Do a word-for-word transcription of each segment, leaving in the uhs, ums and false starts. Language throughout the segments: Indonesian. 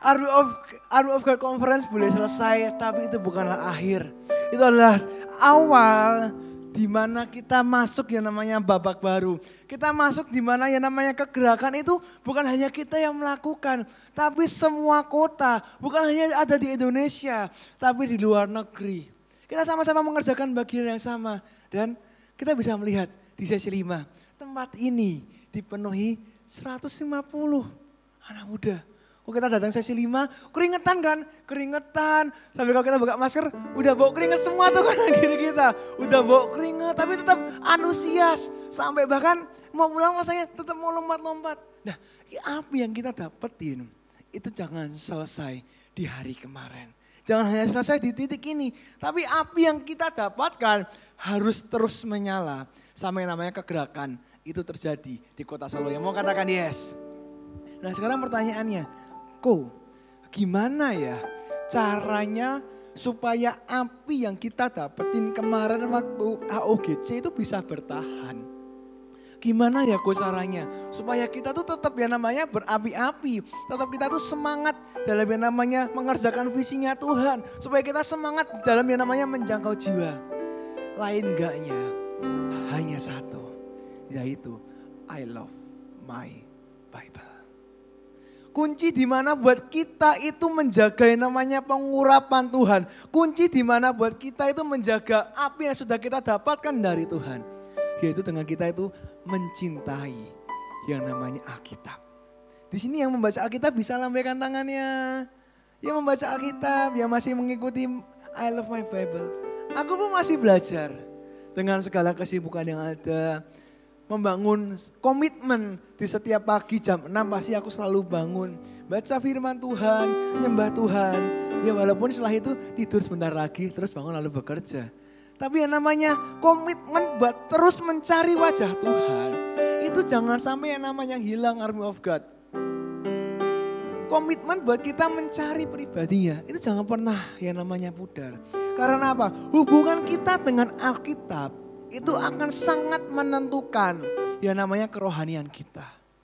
Army of Army of God Conference boleh selesai, tapi itu bukanlah akhir. Itu adalah awal di mana kita masuk yang namanya babak baru. Kita masuk di mana yang namanya kegerakan itu bukan hanya kita yang melakukan, tapi semua kota, bukan hanya ada di Indonesia, tapi di luar negeri. Kita sama-sama mengerjakan bagian yang sama dan kita bisa melihat di sesi lima, tempat ini dipenuhi seratus lima puluh anak muda. Kok kita datang sesi lima, keringetan kan? Keringetan. Sampai kalau kita buka masker, udah bau keringet semua tuh kanan kiri kita. Udah bau keringet, tapi tetap antusias. Sampai bahkan mau pulang rasanya tetap mau lompat-lompat. Nah, apa yang kita dapetin, itu jangan selesai di hari kemarin. Jangan hanya selesai di titik ini. Tapi api yang kita dapatkan harus terus menyala. Sampai namanya kegerakan itu terjadi di kota Solo. Yang mau katakan yes. Nah sekarang pertanyaannya, Ko, gimana ya caranya supaya api yang kita dapetin kemarin waktu A O G C itu bisa bertahan? Gimana ya Ko caranya supaya kita tuh tetap yang namanya berapi-api, tetap kita tuh semangat dalam yang namanya mengerjakan visinya Tuhan, supaya kita semangat dalam yang namanya menjangkau jiwa. Lain enggaknya hanya satu, yaitu I love my Bible. Kunci di mana buat kita itu menjaga yang namanya pengurapan Tuhan. Kunci di mana buat kita itu menjaga api yang sudah kita dapatkan dari Tuhan. Yaitu dengan kita itu mencintai yang namanya Alkitab. Di sini yang membaca Alkitab bisa lambaikan tangannya. Yang membaca Alkitab, yang masih mengikuti I love my Bible. Aku pun masih belajar dengan segala kesibukan yang ada. Membangun komitmen di setiap pagi jam enam pasti aku selalu bangun. Baca firman Tuhan, nyembah Tuhan. Ya walaupun setelah itu tidur sebentar lagi terus bangun lalu bekerja. Tapi yang namanya komitmen buat terus mencari wajah Tuhan. Itu jangan sampai yang namanya hilang Army of God. Komitmen buat kita mencari pribadinya. Itu jangan pernah yang namanya pudar. Karena apa? Hubungan kita dengan Alkitab itu akan sangat menentukan yang namanya kerohanian kita.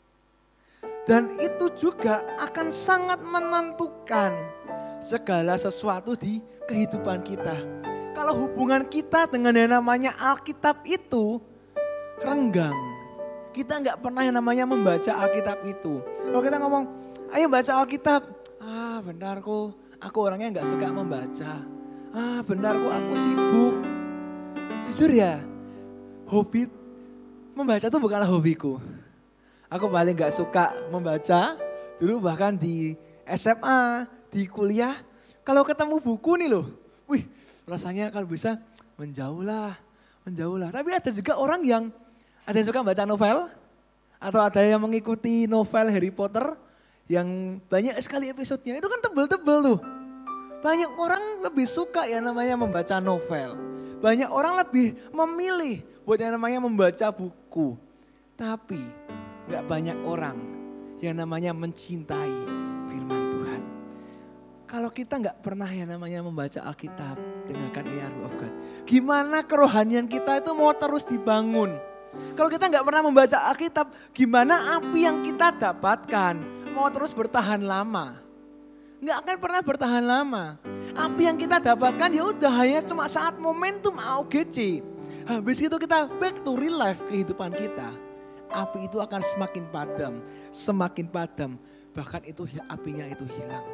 Dan itu juga akan sangat menentukan segala sesuatu di kehidupan kita. Kalau hubungan kita dengan yang namanya Alkitab itu renggang. Kita nggak pernah yang namanya membaca Alkitab itu. Kalau kita ngomong, ayo baca Alkitab. Ah bentar kok, aku orangnya nggak suka membaca. Ah bentar kok, aku sibuk. Jujur ya, hobi membaca itu bukanlah hobiku. Aku paling gak suka membaca, dulu bahkan di S M A, di kuliah. Kalau ketemu buku nih loh, wih rasanya kalau bisa menjauhlah, menjauhlah. Tapi ada juga orang yang, ada yang suka baca novel, atau ada yang mengikuti novel Harry Potter, yang banyak sekali episodenya, itu kan tebel-tebel tuh. Banyak orang lebih suka yang namanya membaca novel. Banyak orang lebih memilih buat yang namanya membaca buku. Tapi gak banyak orang yang namanya mencintai firman Tuhan. Kalau kita gak pernah yang namanya membaca Alkitab, dengarkan ini Army of God. Gimana kerohanian kita itu mau terus dibangun. Kalau kita gak pernah membaca Alkitab, gimana api yang kita dapatkan mau terus bertahan lama. Gak akan pernah bertahan lama. Api yang kita dapatkan ya udah hanya cuma saat momentum A O G C. Habis itu kita back to real life kehidupan kita. Api itu akan semakin padam, semakin padam. Bahkan itu apinya itu hilang.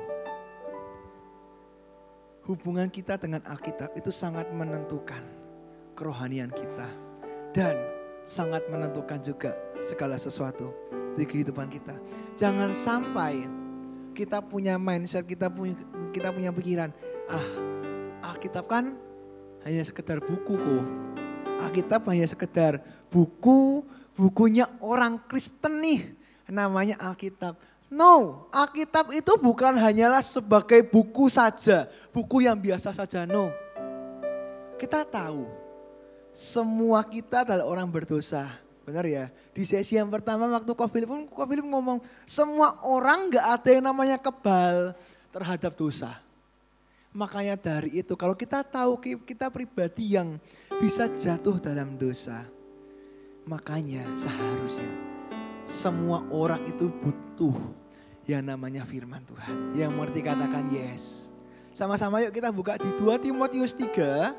Hubungan kita dengan Alkitab itu sangat menentukan kerohanian kita. Dan sangat menentukan juga segala sesuatu di kehidupan kita. Jangan sampai kita punya mindset, kita punya, kita punya pikiran. Ah, Alkitab kan hanya sekedar buku kok. Alkitab hanya sekedar buku, bukunya orang Kristen nih, namanya Alkitab. No, Alkitab itu bukan hanyalah sebagai buku saja, buku yang biasa saja, no. Kita tahu, semua kita adalah orang berdosa, benar ya. Di sesi yang pertama waktu Ko Philip pun, Ko Philip ngomong, semua orang gak ada yang namanya kebal terhadap dosa. Makanya dari itu kalau kita tahu kita pribadi yang bisa jatuh dalam dosa. Makanya seharusnya semua orang itu butuh yang namanya firman Tuhan. Yang mengerti katakan yes. Sama-sama yuk kita buka di dua Timotius tiga.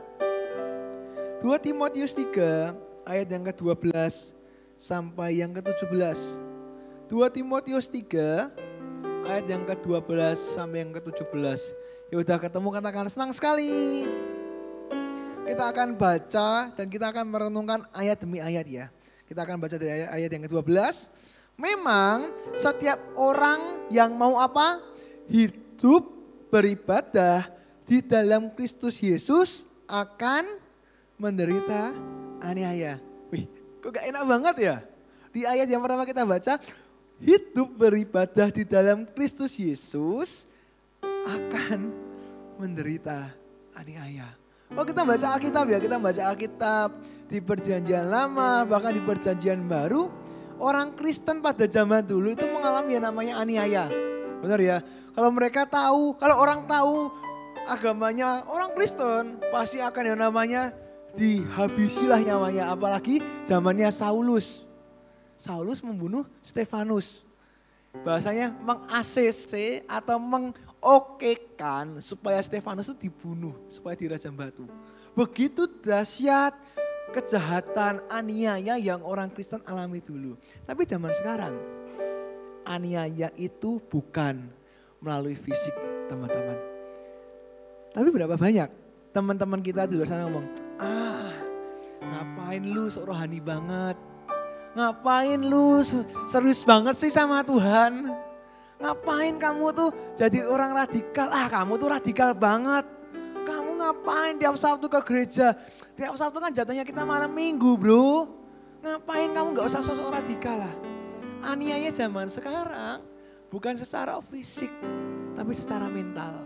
dua Timotius tiga ayat yang ke dua belas sampai yang ke tujuh belas. dua Timotius tiga ayat yang ke dua belas sampai yang ke tujuh belas. Ya udah ketemu katakan senang sekali. Kita akan baca dan kita akan merenungkan ayat demi ayat ya. Kita akan baca dari ayat, ayat yang ke dua belas. Memang setiap orang yang mau apa? Hidup beribadah di dalam Kristus Yesus akan menderita aniaya. Wih, kok gak enak banget ya? Di ayat yang pertama kita baca, hidup beribadah di dalam Kristus Yesus akan menderita aniaya. Kalau kita baca Alkitab ya, kita baca Alkitab di perjanjian lama, bahkan di perjanjian baru, orang Kristen pada zaman dulu itu mengalami yang namanya aniaya. Benar ya? Kalau mereka tahu, kalau orang tahu agamanya orang Kristen, pasti akan yang namanya dihabisilah nyawanya. Apalagi zamannya Saulus. Saulus membunuh Stefanus. Bahasanya meng-A C C atau mengokekan supaya Stefanus itu dibunuh, supaya dirajam batu. Begitu dahsyat kejahatan aniaya yang orang Kristen alami dulu. Tapi zaman sekarang, aniaya itu bukan melalui fisik teman-teman. Tapi berapa banyak teman-teman kita di luar sana ngomong, ah ngapain lu sok rohani banget. Ngapain lu serius banget sih sama Tuhan? Ngapain kamu tuh jadi orang radikal? Ah kamu tuh radikal banget. Kamu ngapain tiap Sabtu ke gereja? Tiap Sabtu kan jatuhnya kita malam minggu bro. Ngapain kamu gak usah sosok radikal lah. Aniaya zaman sekarang bukan secara fisik tapi secara mental.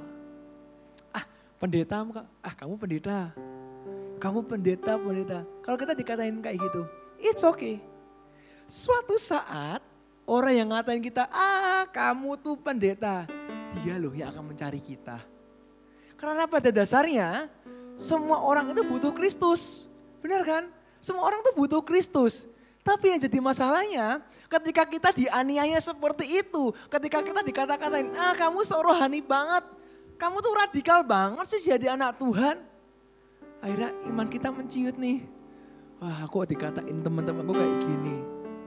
Ah pendeta, ah kamu pendeta. Kamu pendeta, pendeta. Kalau kita dikatain kayak gitu, it's okay. Suatu saat orang yang ngatain kita, ah kamu tuh pendeta. Dia loh yang akan mencari kita. Karena pada dasarnya semua orang itu butuh Kristus. Benar kan? Semua orang tuh butuh Kristus. Tapi yang jadi masalahnya ketika kita dianiaya seperti itu. Ketika kita dikata-katain, ah kamu sok rohani banget. Kamu tuh radikal banget sih jadi anak Tuhan. Akhirnya iman kita menciut nih. Wah aku dikatain teman-temanku kayak gini.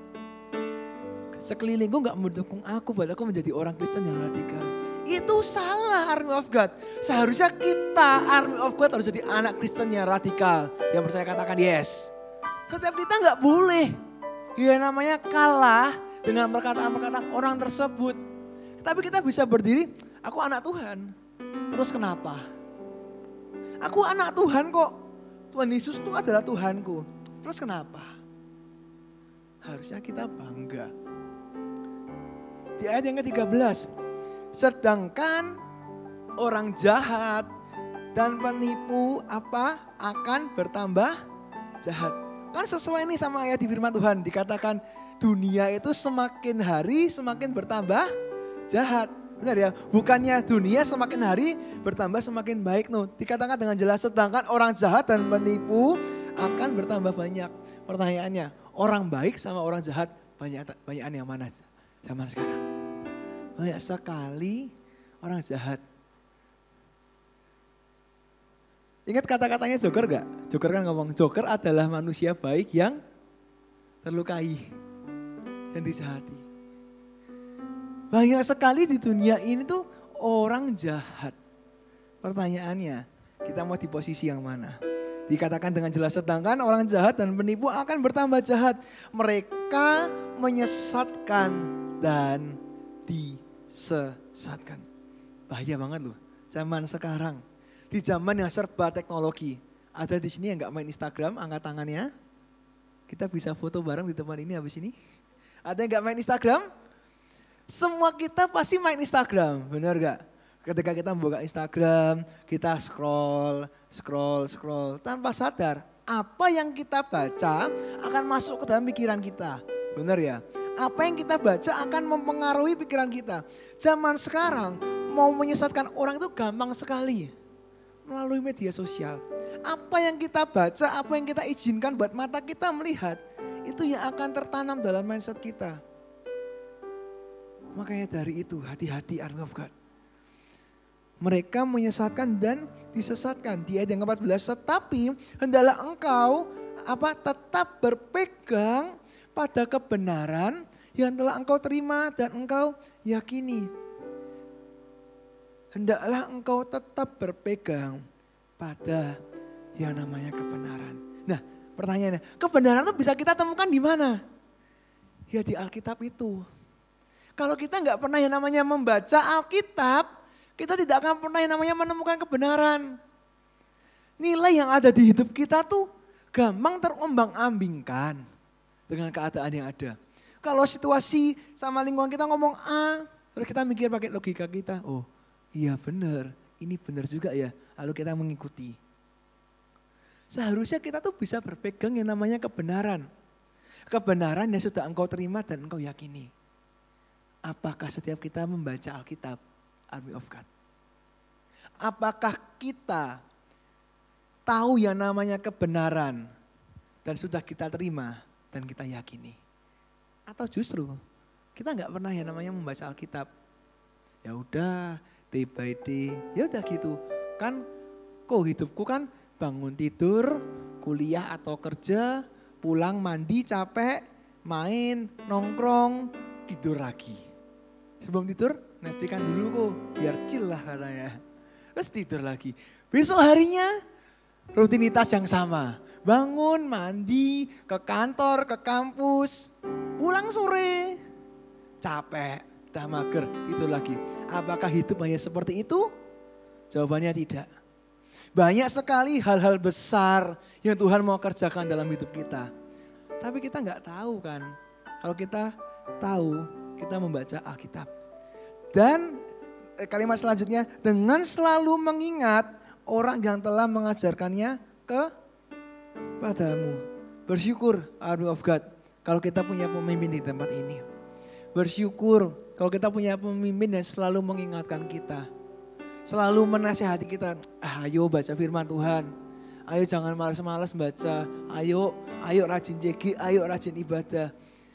Sekelilingku gak mendukung aku, padahal aku menjadi orang Kristen yang radikal. Itu salah Army of God. Seharusnya kita Army of God harus jadi anak Kristen yang radikal. Yang percaya katakan yes. Setiap kita gak boleh. Ya namanya kalah dengan perkataan-perkataan orang tersebut. Tapi kita bisa berdiri, aku anak Tuhan. Terus kenapa? Aku anak Tuhan kok. Tuhan Yesus itu adalah Tuhanku. Terus kenapa? Harusnya kita bangga. Di ayat yang ke tiga belas. Sedangkan orang jahat dan penipu apa akan bertambah jahat. Kan sesuai nih sama ayat di firman Tuhan. Dikatakan dunia itu semakin hari semakin bertambah jahat. Benar ya? Bukannya dunia semakin hari bertambah semakin baik. No. Dikatakan dengan jelas sedangkan orang jahat dan penipu akan bertambah banyak. Pertanyaannya, orang baik sama orang jahat banyak banyakan yang mana zaman sekarang? Banyak sekali orang jahat. Ingat kata-katanya Joker gak? Joker kan ngomong, Joker adalah manusia baik yang terlukai dan disehati. Banyak sekali di dunia ini tuh orang jahat. Pertanyaannya, kita mau di posisi yang mana? Dikatakan dengan jelas sedangkan orang jahat dan penipu akan bertambah jahat. Mereka menyesatkan dan disesatkan. Bahaya banget loh zaman sekarang. Di zaman yang serba teknologi. Ada di sini yang gak main Instagram, angkat tangannya. Kita bisa foto bareng di tempat ini habis ini. Ada yang gak main Instagram? Semua kita pasti main Instagram, benar gak? Ketika kita membuka Instagram, kita scroll, scroll, scroll. Tanpa sadar, apa yang kita baca akan masuk ke dalam pikiran kita. Benar ya? Apa yang kita baca akan mempengaruhi pikiran kita. Zaman sekarang mau menyesatkan orang itu gampang sekali. Melalui media sosial. Apa yang kita baca, apa yang kita izinkan buat mata kita melihat. Itu yang akan tertanam dalam mindset kita. Makanya dari itu hati-hati army of God. Mereka menyesatkan dan disesatkan. Di ayat yang keempat belas, tetapi hendaklah engkau apa tetap berpegang pada kebenaran yang telah engkau terima dan engkau yakini. Hendaklah engkau tetap berpegang pada yang namanya kebenaran. Nah, pertanyaannya, kebenaran itu bisa kita temukan di mana? Ya di Alkitab itu. Kalau kita nggak pernah yang namanya membaca Alkitab, kita tidak akan pernah yang namanya menemukan kebenaran. Nilai yang ada di hidup kita tuh gampang terombang-ambingkan dengan keadaan yang ada. Kalau situasi sama lingkungan kita ngomong A, terus kita mikir pakai logika kita, oh iya benar, ini benar juga ya, lalu kita mengikuti. Seharusnya kita tuh bisa berpegang yang namanya kebenaran. Kebenaran yang sudah engkau terima dan engkau yakini. Apakah setiap kita membaca Alkitab? Army of God. Apakah kita tahu yang namanya kebenaran dan sudah kita terima dan kita yakini? Atau justru kita nggak pernah yang namanya membaca Alkitab? Ya udah, day by day, ya udah gitu. Kan kok hidupku kan bangun tidur, kuliah atau kerja, pulang mandi capek, main, nongkrong, tidur lagi. Sebelum tidur, nestikan dulu kok, biar chill lah katanya. Terus tidur lagi. Besok harinya rutinitas yang sama. Bangun, mandi, ke kantor, ke kampus, pulang sore. Capek, dah mager, tidur lagi. Apakah hidup hanya seperti itu? Jawabannya tidak. Banyak sekali hal-hal besar yang Tuhan mau kerjakan dalam hidup kita. Tapi kita nggak tahu kan. Kalau kita tahu, kita membaca Alkitab. Dan kalimat selanjutnya, dengan selalu mengingat orang yang telah mengajarkannya kepadamu. Bersyukur, army of God, kalau kita punya pemimpin di tempat ini. Bersyukur kalau kita punya pemimpin yang selalu mengingatkan kita. Selalu menasihati kita, ah, ayo baca firman Tuhan. Ayo jangan malas-malas baca, ayo, ayo rajin C G, ayo rajin ibadah.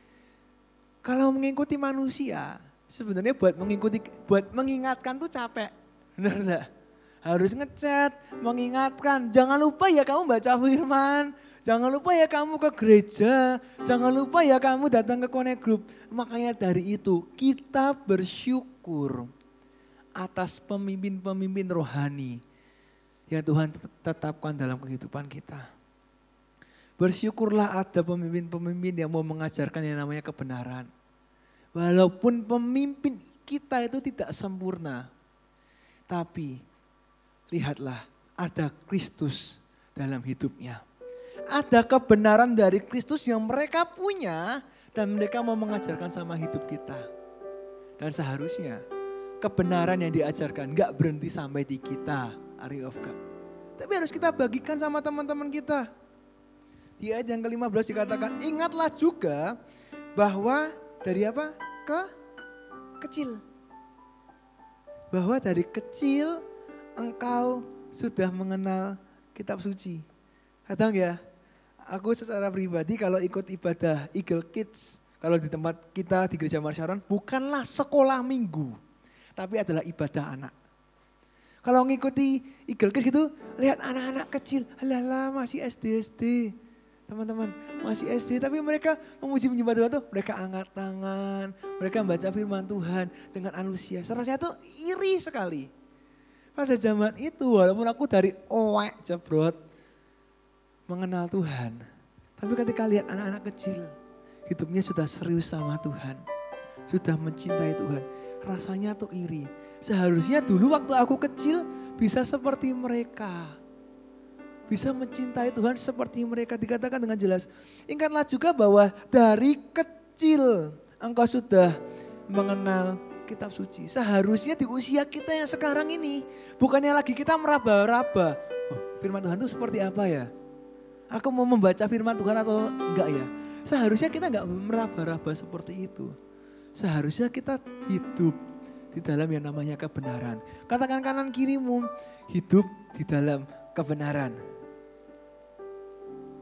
Kalau mengikuti manusia, sebenarnya buat mengikuti, buat mengingatkan tuh capek, benar enggak? Harus ngechat, mengingatkan, jangan lupa ya kamu baca firman, jangan lupa ya kamu ke gereja, jangan lupa ya kamu datang ke connect group. Makanya dari itu kita bersyukur atas pemimpin-pemimpin rohani yang Tuhan tetapkan dalam kehidupan kita. Bersyukurlah ada pemimpin-pemimpin yang mau mengajarkan yang namanya kebenaran. Walaupun pemimpin kita itu tidak sempurna. Tapi lihatlah ada Kristus dalam hidupnya. Ada kebenaran dari Kristus yang mereka punya dan mereka mau mengajarkan sama hidup kita. Dan seharusnya kebenaran yang diajarkan gak berhenti sampai di kita, army of God. Tapi harus kita bagikan sama teman-teman kita. Di ayat yang kelima belas dikatakan, ingatlah juga bahwa dari apa? Ke kecil. Bahwa dari kecil engkau sudah mengenal kitab suci. Kadang ya, aku secara pribadi kalau ikut ibadah Eagle Kids, kalau di tempat kita di Gereja Marsyaron, bukanlah sekolah minggu, tapi adalah ibadah anak. Kalau ngikuti Eagle Kids gitu, lihat anak-anak kecil, alah masih S D S D. Teman-teman masih S D tapi mereka memuji menyembah Tuhan tuh mereka angkat tangan, mereka membaca firman Tuhan dengan antusias. Rasanya tuh iri sekali. Pada zaman itu walaupun aku dari oek jebrot mengenal Tuhan. Tapi ketika lihat anak-anak kecil hidupnya sudah serius sama Tuhan. Sudah mencintai Tuhan. Rasanya tuh iri. Seharusnya dulu waktu aku kecil bisa seperti mereka. Bisa mencintai Tuhan seperti mereka, dikatakan dengan jelas. Ingatlah juga bahwa dari kecil engkau sudah mengenal kitab suci. Seharusnya di usia kita yang sekarang ini, bukannya lagi kita meraba-raba. Oh, firman Tuhan itu seperti apa ya? Aku mau membaca firman Tuhan atau enggak ya? Seharusnya kita enggak meraba-raba seperti itu. Seharusnya kita hidup di dalam yang namanya kebenaran. Katakan kanan kirimu, hidup di dalam kebenaran.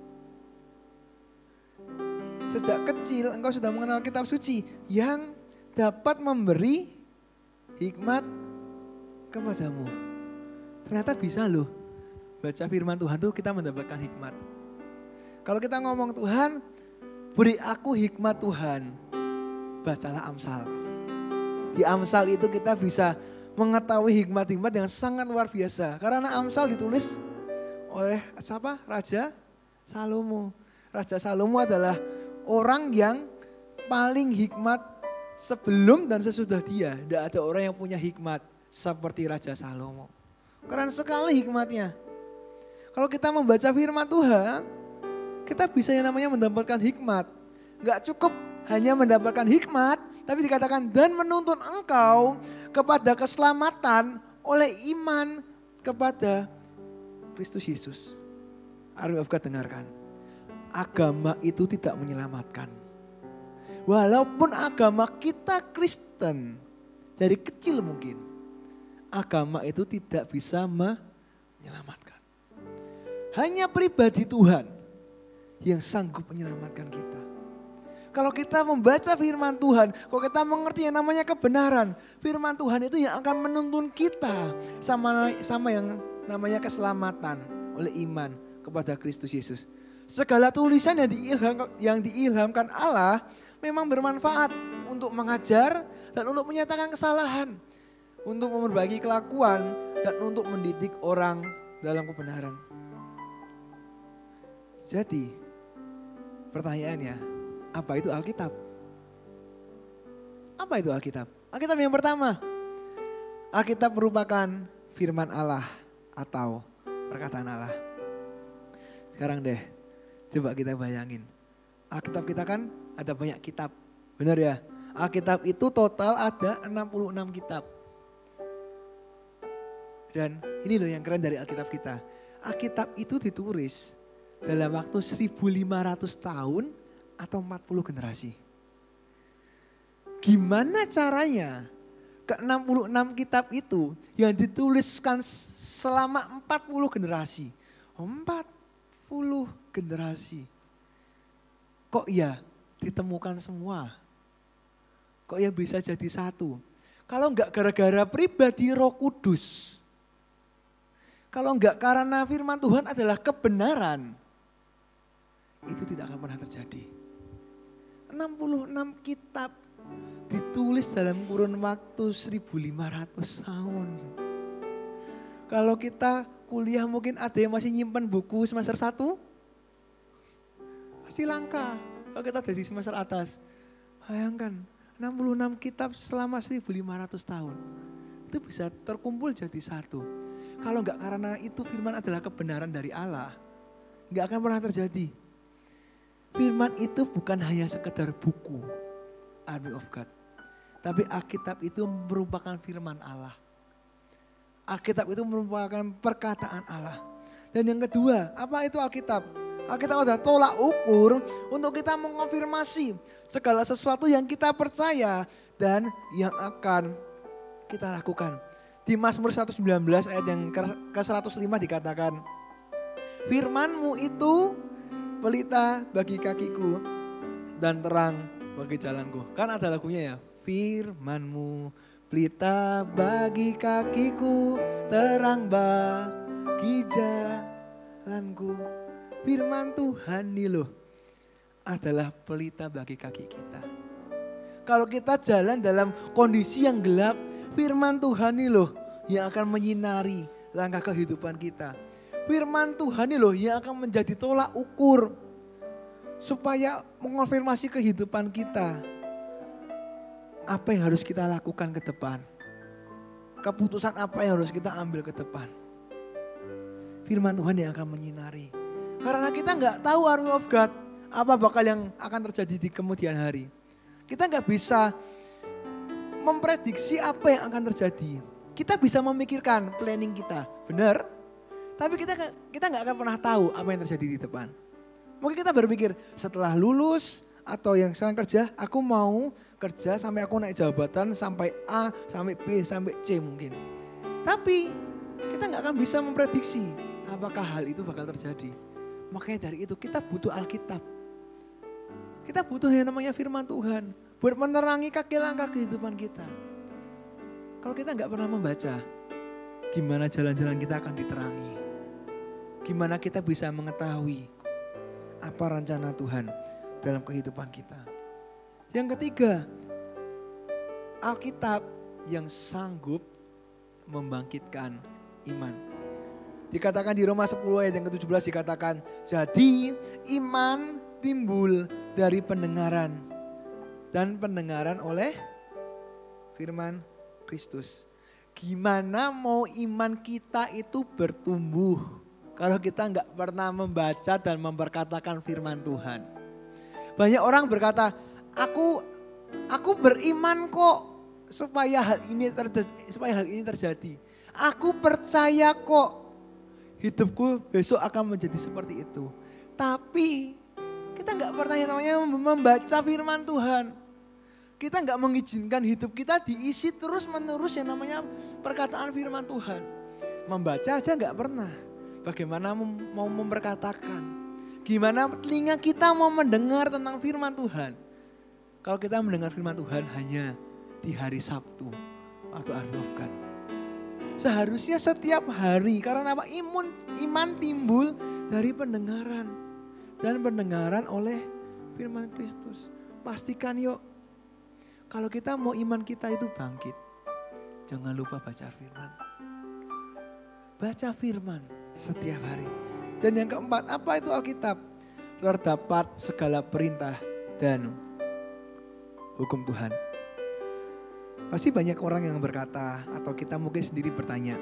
Sejak kecil engkau sudah mengenal kitab suci yang dapat memberi hikmat kepadamu. Ternyata bisa loh. Baca firman Tuhan tuh kita mendapatkan hikmat. Kalau kita ngomong Tuhan, beri aku hikmat Tuhan. Bacalah Amsal. Di Amsal itu kita bisa mengetahui hikmat-hikmat yang sangat luar biasa. Karena Amsal ditulis oleh siapa? Raja Salomo. Raja Salomo adalah orang yang paling hikmat sebelum dan sesudah dia. Tidak ada orang yang punya hikmat seperti Raja Salomo. Keren sekali hikmatnya. Kalau kita membaca firman Tuhan, kita bisa yang namanya mendapatkan hikmat. Gak cukup hanya mendapatkan hikmat, tapi dikatakan dan menuntun engkau kepada keselamatan oleh iman kepada Kristus Yesus. Army of God, dengarkan. Agama itu tidak menyelamatkan. Walaupun agama kita Kristen, dari kecil mungkin, agama itu tidak bisa menyelamatkan. Hanya pribadi Tuhan yang sanggup menyelamatkan kita. Kalau kita membaca firman Tuhan, kalau kita mengerti yang namanya kebenaran, firman Tuhan itu yang akan menuntun kita sama sama yang namanya keselamatan oleh iman kepada Kristus Yesus. Segala tulisan yang diilham, yang diilhamkan Allah memang bermanfaat untuk mengajar dan untuk menyatakan kesalahan, untuk memperbaiki kelakuan dan untuk mendidik orang dalam kebenaran. Jadi, pertanyaannya, apa itu Alkitab? Apa itu Alkitab? Alkitab yang pertama, Alkitab merupakan firman Allah atau perkataan Allah. Sekarang deh, coba kita bayangin. Alkitab kita kan ada banyak kitab, benar ya? Alkitab itu total ada enam puluh enam kitab. Dan ini loh yang keren dari Alkitab kita. Alkitab itu ditulis dalam waktu seribu lima ratus tahun atau empat puluh generasi. Gimana caranya ke enam puluh enam kitab itu yang dituliskan selama empat puluh generasi? empat puluh generasi. Kok ya ditemukan semua? Kok ya bisa jadi satu? Kalau enggak gara-gara pribadi Roh Kudus. Kalau enggak karena firman Tuhan adalah kebenaran. Itu tidak akan pernah terjadi. enam puluh enam kitab ditulis dalam kurun waktu seribu lima ratus tahun. Kalau kita kuliah mungkin ada yang masih nyimpen buku semester satu. Pasti langka. Kalau kita dari semester atas. Bayangkan enam puluh enam kitab selama seribu lima ratus tahun. Itu bisa terkumpul jadi satu. Kalau enggak karena itu firman adalah kebenaran dari Allah. Enggak akan pernah terjadi. Firman itu bukan hanya sekedar buku, Army of God. Tapi Alkitab itu merupakan firman Allah. Alkitab itu merupakan perkataan Allah. Dan yang kedua, apa itu Alkitab? Alkitab adalah tolak ukur untuk kita mengonfirmasi segala sesuatu yang kita percaya dan yang akan kita lakukan. Di Mazmur seratus sembilan belas ayat yang ke seratus lima dikatakan, firman-Mu itu pelita bagi kakiku dan terang bagi jalanku. Kan ada lagunya ya. Firman-Mu pelita bagi kakiku, terang bagi jalanku. Firman Tuhan nih loh adalah pelita bagi kaki kita. Kalau kita jalan dalam kondisi yang gelap, firman Tuhan nih loh yang akan menyinari langkah kehidupan kita. Firman Tuhan ini loh yang akan menjadi tolak ukur supaya mengonfirmasi kehidupan kita. Apa yang harus kita lakukan ke depan? Keputusan apa yang harus kita ambil ke depan? Firman Tuhan yang akan menyinari. Karena kita nggak tahu Army of God apa bakal yang akan terjadi di kemudian hari. Kita nggak bisa memprediksi apa yang akan terjadi. Kita bisa memikirkan planning kita, benar? Tapi kita kita nggak akan pernah tahu apa yang terjadi di depan. Mungkin kita berpikir setelah lulus atau yang sekarang kerja, aku mau kerja sampai aku naik jabatan sampai A, sampai B, sampai C mungkin. Tapi kita nggak akan bisa memprediksi apakah hal itu bakal terjadi. Makanya dari itu kita butuh Alkitab. Kita butuh yang namanya firman Tuhan. buat menerangi kaki langkah kehidupan kita. Kalau kita nggak pernah membaca, gimana jalan-jalan kita akan diterangi? Gimana kita bisa mengetahui apa rencana Tuhan dalam kehidupan kita? Yang ketiga, Alkitab yang sanggup membangkitkan iman. Dikatakan di Roma sepuluh ayat yang ketujuh belas dikatakan, jadi iman timbul dari pendengaran dan pendengaran oleh firman Kristus. Gimana mau iman kita itu bertumbuh kalau kita nggak pernah membaca dan memperkatakan firman Tuhan? Banyak orang berkata, aku aku beriman kok supaya hal ini terjadi, supaya hal ini terjadi. Aku percaya kok hidupku besok akan menjadi seperti itu. Tapi kita nggak pernah yang namanya membaca firman Tuhan. Kita nggak mengizinkan hidup kita diisi terus menerus yang namanya perkataan firman Tuhan. Membaca aja nggak pernah. Bagaimana mau memperkatakan? Gimana telinga kita mau mendengar tentang firman Tuhan? Kalau kita mendengar firman Tuhan hanya di hari Sabtu waktu Arnofkan. Seharusnya setiap hari, karena apa? Imun, iman timbul dari pendengaran dan pendengaran oleh firman Kristus. Pastikan yuk, kalau kita mau iman kita itu bangkit, jangan lupa baca firman. Baca firman setiap hari. Dan yang keempat, apa itu Alkitab? Terdapat segala perintah dan hukum Tuhan. Pasti banyak orang yang berkata, atau kita mungkin sendiri bertanya,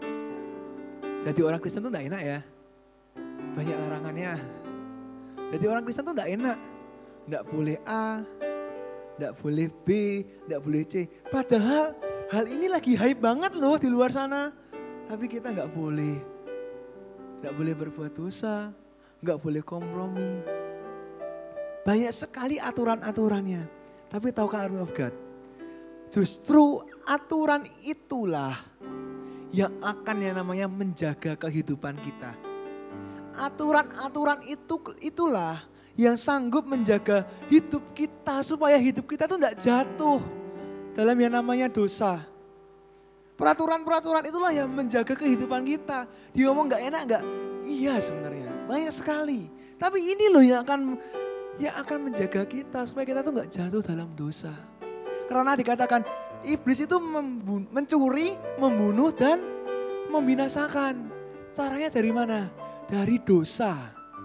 jadi orang Kristen tuh gak enak ya, banyak larangannya. Jadi orang Kristen tuh gak enak, gak boleh A, gak boleh B, gak boleh C. Padahal hal ini lagi hype banget loh di luar sana. Tapi kita gak boleh, gak boleh berbuat dosa, gak boleh kompromi. Banyak sekali aturan-aturannya. Tapi tahukah Army of God? Justru aturan itulah yang akan yang namanya menjaga kehidupan kita. Aturan-aturan itu itulah yang sanggup menjaga hidup kita supaya hidup kita tuh tidak jatuh dalam yang namanya dosa. Peraturan-peraturan itulah yang menjaga kehidupan kita. Dia ngomong gak enak gak? Iya sebenarnya banyak sekali. Tapi ini loh yang akan yang akan menjaga kita supaya kita tuh gak jatuh dalam dosa. Karena dikatakan iblis itu membun- mencuri, membunuh dan membinasakan. Caranya dari mana? Dari dosa.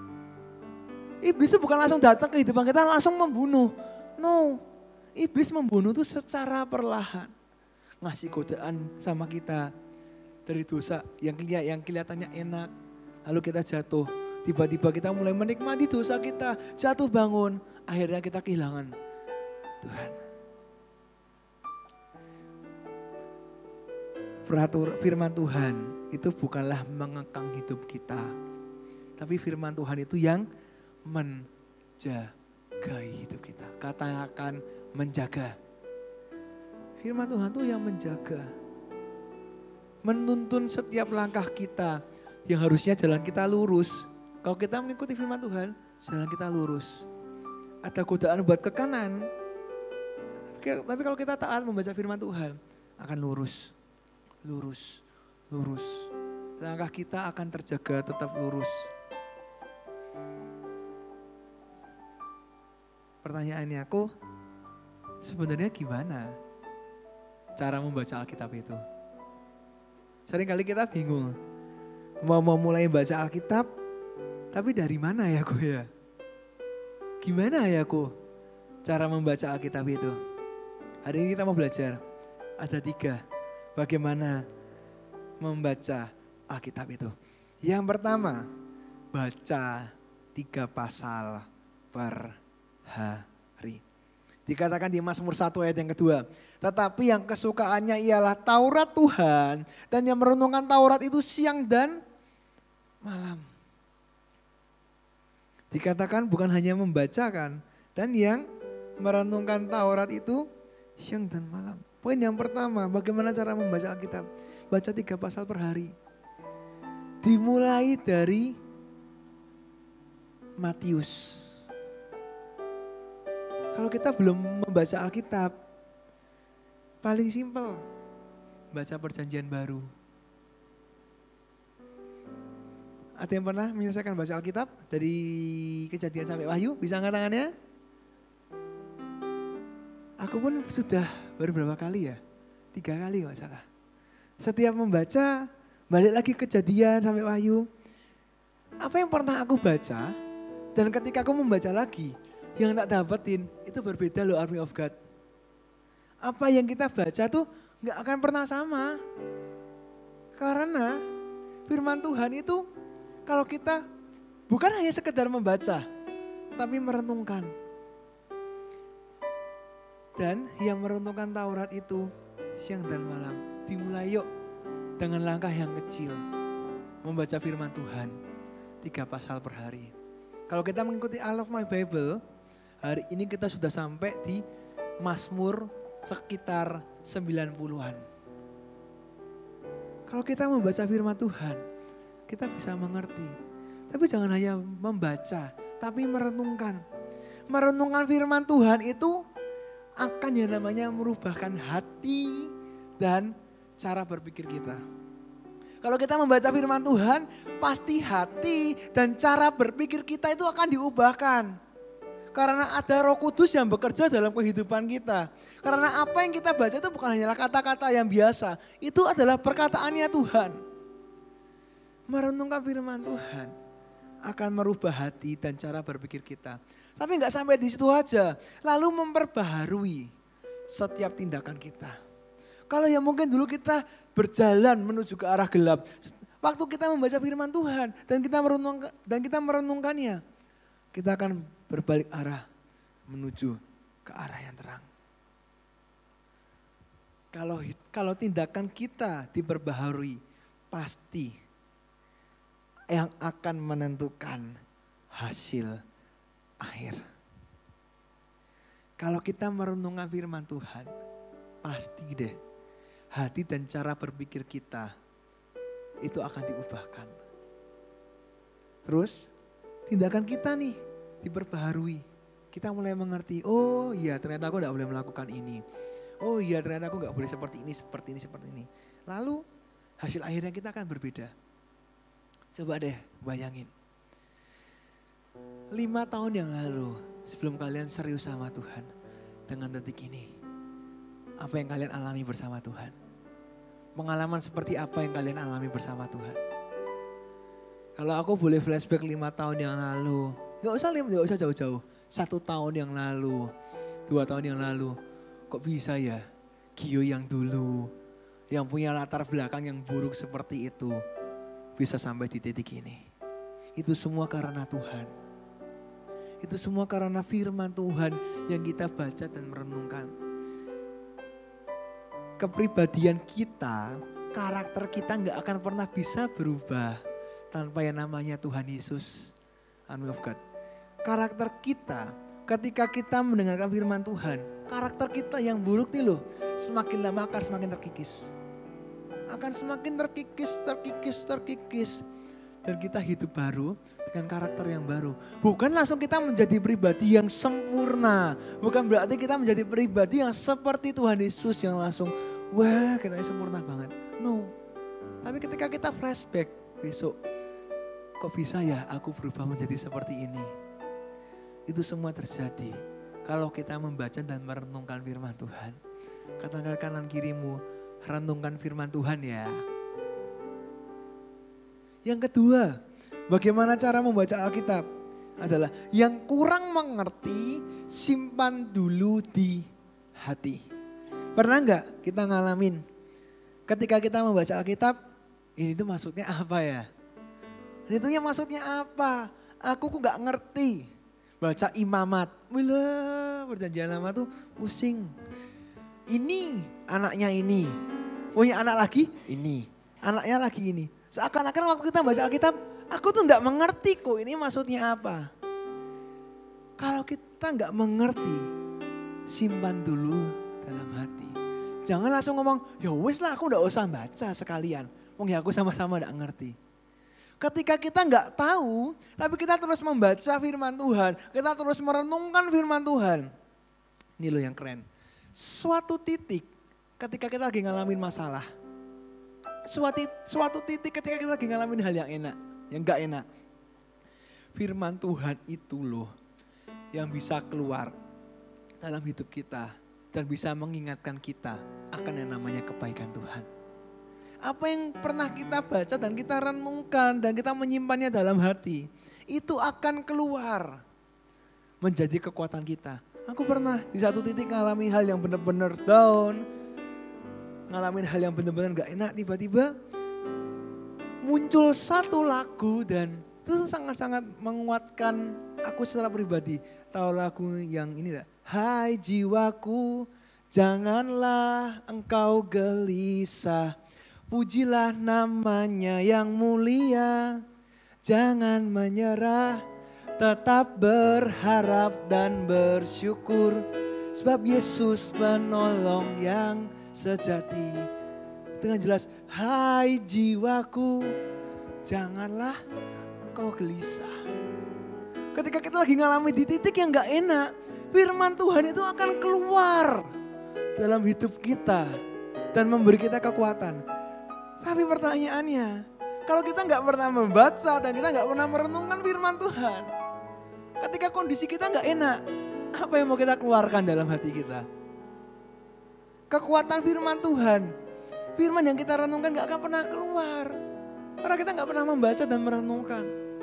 Iblis itu bukan langsung datang ke kehidupan kita langsung membunuh. No, iblis membunuh itu secara perlahan. Ngasih godaan sama kita dari dosa yang, yang kelihatannya enak. Lalu kita jatuh. Tiba-tiba kita mulai menikmati dosa kita. Jatuh bangun. Akhirnya kita kehilangan Tuhan. Peratur firman Tuhan itu bukanlah mengekang hidup kita. Tapi firman Tuhan itu yang menjaga hidup kita. Katakan menjaga. Firman Tuhan itu yang menjaga. Menuntun setiap langkah kita. Yang harusnya jalan kita lurus. Kalau kita mengikuti firman Tuhan, jalan kita lurus. Ada godaan buat ke kanan. Tapi kalau kita taat membaca firman Tuhan, akan lurus. Lurus, lurus. Langkah kita akan terjaga tetap lurus. Pertanyaannya aku, sebenarnya gimana cara membaca Alkitab itu? Seringkali kita bingung. Mau mau mulai baca Alkitab, tapi dari mana ya aku ya? Gimana ya aku cara membaca Alkitab itu? Hari ini kita mau belajar. Ada tiga. Bagaimana membaca Alkitab itu. Yang pertama, baca tiga pasal per hari. Dikatakan di Mazmur satu ayat yang kedua. Tetapi yang kesukaannya ialah Taurat Tuhan. Dan yang merenungkan Taurat itu siang dan malam. Dikatakan bukan hanya membacakan. Dan yang merenungkan Taurat itu siang dan malam. Poin yang pertama, bagaimana cara membaca Alkitab? Baca tiga pasal per hari. Dimulai dari Matius. Kalau kita belum membaca Alkitab, paling simpel, baca perjanjian baru. Ada yang pernah menyelesaikan baca Alkitab dari Kejadian sampai Wahyu? Bisa angkat tangannya? Aku pun sudah baru berapa kali ya? Tiga kali nggak salah. Setiap membaca, balik lagi Kejadian sampai Wahyu. Apa yang pernah aku baca, dan ketika aku membaca lagi, yang tak dapetin itu berbeda loh Army of God. Apa yang kita baca tuh nggak akan pernah sama. Karena firman Tuhan itu kalau kita bukan hanya sekedar membaca, tapi merenungkan. Dan yang merenungkan Taurat itu siang dan malam. Dimulai yuk dengan langkah yang kecil. Membaca firman Tuhan tiga pasal per hari. Kalau kita mengikuti I Love My Bible, hari ini kita sudah sampai di Mazmur sekitar sembilan puluhan. Kalau kita membaca firman Tuhan, kita bisa mengerti. Tapi jangan hanya membaca, tapi merenungkan. Merenungkan firman Tuhan itu akan yang namanya merubahkan hati dan cara berpikir kita. Kalau kita membaca firman Tuhan, pasti hati dan cara berpikir kita itu akan diubahkan. Karena ada Roh Kudus yang bekerja dalam kehidupan kita. Karena apa yang kita baca itu bukan hanyalah kata-kata yang biasa. Itu adalah perkataannya Tuhan. Merenungkan firman Tuhan akan merubah hati dan cara berpikir kita. Tapi nggak sampai di situ aja. Lalu memperbaharui setiap tindakan kita. Kalau yang mungkin dulu kita berjalan menuju ke arah gelap. Waktu kita membaca firman Tuhan dan kita merenungkan, dan kita merenungkannya. Kita akan berbalik arah menuju ke arah yang terang. Kalau kalau tindakan kita diperbaharui, pasti yang akan menentukan hasil akhir. Kalau kita merenungkan firman Tuhan, pasti deh hati dan cara berpikir kita itu akan diubahkan. Terus tindakan kita nih diperbaharui. Kita mulai mengerti, oh iya ternyata aku gak boleh melakukan ini. Oh iya ternyata aku gak boleh seperti ini, seperti ini, seperti ini. Lalu hasil akhirnya kita akan berbeda. Coba deh bayangin. Lima tahun yang lalu sebelum kalian serius sama Tuhan. Dengan detik ini. Apa yang kalian alami bersama Tuhan? Pengalaman seperti apa yang kalian alami bersama Tuhan? Kalau aku boleh flashback lima tahun yang lalu. Gak usah lima, gak usah jauh-jauh. Satu tahun yang lalu. Dua tahun yang lalu. Kok bisa ya? Gio yang dulu. Yang punya latar belakang yang buruk seperti itu. Bisa sampai di titik ini. Itu semua karena Tuhan. Itu semua karena firman Tuhan yang kita baca dan merenungkan. Kepribadian kita, karakter kita gak akan pernah bisa berubah tanpa yang namanya Tuhan Yesus. Army of God. Karakter kita ketika kita mendengarkan firman Tuhan, karakter kita yang buruk nih loh, semakin lama akan semakin terkikis. Akan semakin terkikis, terkikis, terkikis. Dan kita hidup baru dengan karakter yang baru. Bukan langsung kita menjadi pribadi yang sempurna. Bukan berarti kita menjadi pribadi yang seperti Tuhan Yesus yang langsung, wah kita sempurna banget. No. Tapi ketika kita flashback besok, kok bisa ya aku berubah menjadi seperti ini? Itu semua terjadi kalau kita membaca dan merenungkan firman Tuhan. Katakan kanan kirimu, renungkan firman Tuhan ya. Yang kedua, bagaimana cara membaca Alkitab? Adalah yang kurang mengerti, simpan dulu di hati. Pernah enggak kita ngalamin ketika kita membaca Alkitab, ini tuh maksudnya apa ya? Ini tuh maksudnya apa? Aku kok gak ngerti. Baca imamat, wila perjanjian lama tuh pusing. Ini anaknya ini, punya anak lagi ini, anaknya lagi ini. Seakan-akan waktu kita baca Alkitab, aku tuh gak mengerti kok ini maksudnya apa. Kalau kita gak mengerti, simpan dulu dalam hati. Jangan langsung ngomong, ya wis lah aku gak usah baca sekalian. Wong ya aku sama-sama gak ngerti. Ketika kita nggak tahu, tapi kita terus membaca firman Tuhan, kita terus merenungkan firman Tuhan, Ini loh yang keren. Suatu titik ketika kita lagi ngalamin masalah. Suatu, suatu titik ketika kita lagi ngalamin hal yang enak, yang gak enak. Firman Tuhan itu loh yang bisa keluar dalam hidup kita dan bisa mengingatkan kita akan yang namanya kebaikan Tuhan. Apa yang pernah kita baca dan kita renungkan dan kita menyimpannya dalam hati, itu akan keluar menjadi kekuatan kita. Aku pernah di satu titik ngalami hal yang benar-benar down, ngalamin hal yang benar-benar gak enak, tiba-tiba muncul satu lagu dan itu sangat-sangat menguatkan aku secara pribadi. Tahu lagu yang ini lah, hai jiwaku janganlah engkau gelisah, pujilah namanya yang mulia, jangan menyerah, tetap berharap dan bersyukur, sebab Yesus penolong yang sejati. Dengan jelas, hai jiwaku, janganlah engkau gelisah. Ketika kita lagi ngalami di titik yang gak enak, firman Tuhan itu akan keluar dalam hidup kita dan memberi kita kekuatan. Tapi pertanyaannya, kalau kita gak pernah membaca dan kita gak pernah merenungkan firman Tuhan, ketika kondisi kita gak enak, apa yang mau kita keluarkan dalam hati kita? Kekuatan firman Tuhan, firman yang kita renungkan gak akan pernah keluar. Karena kita gak pernah membaca dan merenungkan.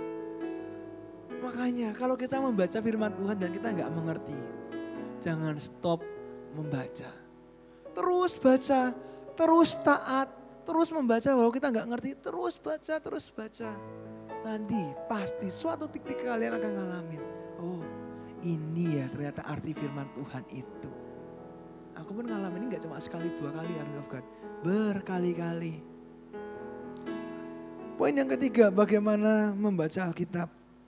Makanya kalau kita membaca firman Tuhan dan kita gak mengerti, jangan stop membaca. Terus baca, terus taat, terus membaca walau kita gak ngerti, terus baca, terus baca. Nanti pasti suatu titik kalian akan ngalamin. Oh ini ya ternyata arti firman Tuhan itu. Aku pun ngalamin ini gak cuma sekali dua kali, Army of God. Berkali-kali. Poin yang ketiga, bagaimana membaca Alkitab.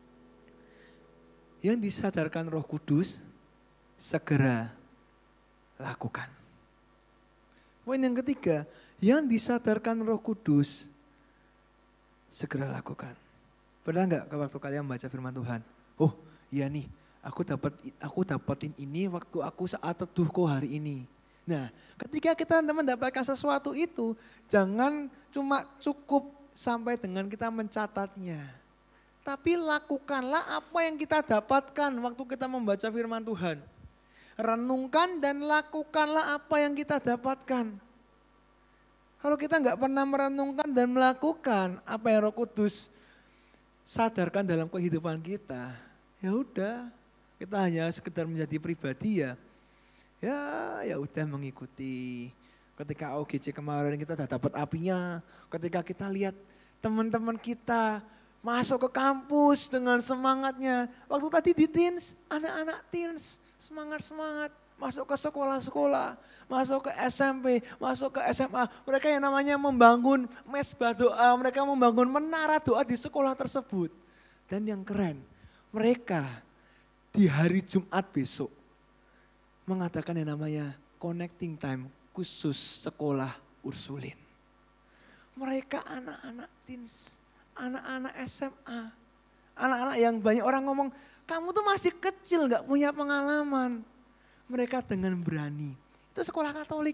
Yang disadarkan Roh Kudus, segera lakukan. Poin yang ketiga, yang disadarkan Roh Kudus, segera lakukan. Pernah enggak waktu kalian membaca firman Tuhan? Oh iya nih, aku dapat aku dapatin ini waktu aku saat teduhku hari ini. Nah, ketika kita mendapatkan sesuatu itu, jangan cuma cukup sampai dengan kita mencatatnya. Tapi lakukanlah apa yang kita dapatkan waktu kita membaca firman Tuhan. Renungkan dan lakukanlah apa yang kita dapatkan. Kalau kita nggak pernah merenungkan dan melakukan apa yang Roh Kudus sadarkan dalam kehidupan kita, ya udah, kita hanya sekedar menjadi pribadi ya. Ya, ya udah mengikuti. Ketika O G C kemarin kita udah dapat apinya, ketika kita lihat teman-teman kita masuk ke kampus dengan semangatnya. Waktu tadi di teens, anak-anak teens semangat-semangat. Masuk ke sekolah-sekolah, masuk ke S M P, masuk ke S M A. Mereka yang namanya membangun mesbah doa, mereka membangun menara doa di sekolah tersebut. Dan yang keren, mereka di hari Jumat besok mengadakan yang namanya connecting time khusus sekolah Ursulin. Mereka anak-anak teens, anak-anak S M A, anak-anak yang banyak orang ngomong, kamu tuh masih kecil gak punya pengalaman. Mereka dengan berani, itu sekolah Katolik.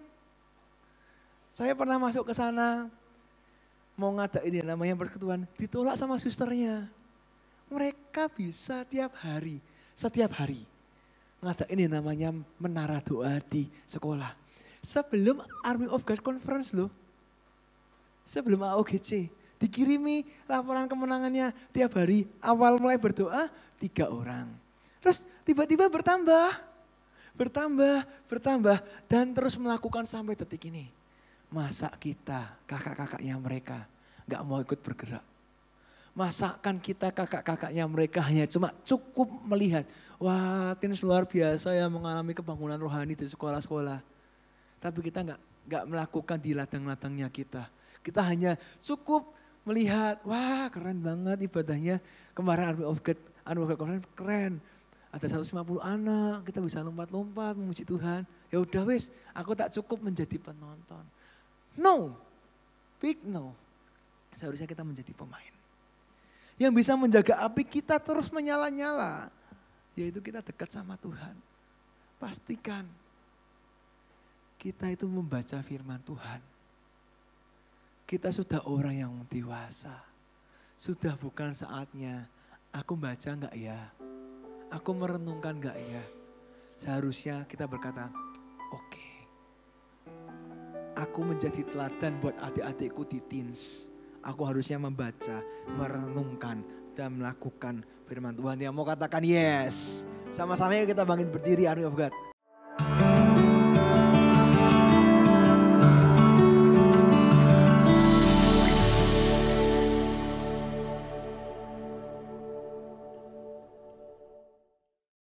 Saya pernah masuk ke sana, mau ngadain yang namanya persekutuan, ditolak sama susternya. Mereka bisa tiap hari, setiap hari, ngadain yang namanya menara doa di sekolah. Sebelum Army of God Conference loh, sebelum A O G C, dikirimi laporan kemenangannya tiap hari, awal mulai berdoa tiga orang. Terus tiba-tiba bertambah, bertambah, bertambah dan terus melakukan sampai detik ini. Masa kita kakak-kakaknya mereka gak mau ikut bergerak? Masakan kita kakak-kakaknya mereka hanya cuma cukup melihat, wah teens luar biasa ya mengalami kebangunan rohani di sekolah-sekolah. Tapi kita gak, gak melakukan di ladang-ladangnya kita. Kita hanya cukup melihat, wah keren banget ibadahnya. Kemarin Army of God, Army of God keren, keren. Ada seratus lima puluh anak, kita bisa lompat-lompat memuji Tuhan. Ya udah wis, aku tak cukup menjadi penonton. No, big no. Seharusnya kita menjadi pemain. Yang bisa menjaga api kita terus menyala-nyala, yaitu kita dekat sama Tuhan. pastikan kita itu membaca firman Tuhan. Kita sudah orang yang dewasa. Sudah bukan saatnya aku baca enggak ya? Aku merenungkan enggak ya? Seharusnya kita berkata, oke. Okay. Aku menjadi teladan buat adik-adikku di teens. Aku harusnya membaca, merenungkan, dan melakukan firman Tuhan. Yang mau katakan yes. Sama-sama yuk kita bangkit berdiri, Army of God.